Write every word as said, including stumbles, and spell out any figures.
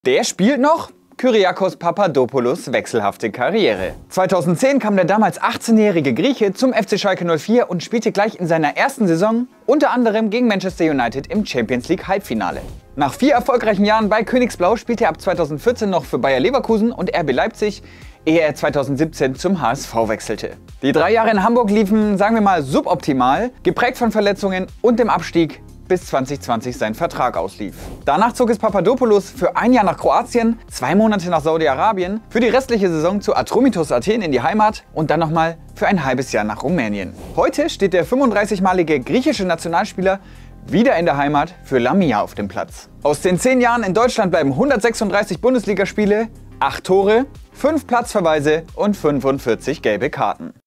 Der spielt noch? Kyriakos Papadopoulos wechselhafte Karriere. zweitausendzehn kam der damals achtzehnjährige Grieche zum F C Schalke null vier und spielte gleich in seiner ersten Saison unter anderem gegen Manchester United im Champions League Halbfinale. Nach vier erfolgreichen Jahren bei Königsblau spielte er ab zweitausendvierzehn noch für Bayer Leverkusen und R B Leipzig, ehe er zweitausendsiebzehn zum H S V wechselte. Die drei Jahre in Hamburg liefen, sagen wir mal, suboptimal, geprägt von Verletzungen und dem Abstieg, bis zwanzig zwanzig sein Vertrag auslief. Danach zog es Papadopoulos für ein Jahr nach Kroatien, zwei Monate nach Saudi-Arabien, für die restliche Saison zu Atromitos Athen in die Heimat und dann nochmal für ein halbes Jahr nach Rumänien. Heute steht der fünfunddreißigmalige griechische Nationalspieler wieder in der Heimat für Lamia auf dem Platz. Aus den zehn Jahren in Deutschland bleiben hundertsechsunddreißig Bundesligaspiele, acht Tore, fünf Platzverweise und fünfundvierzig gelbe Karten.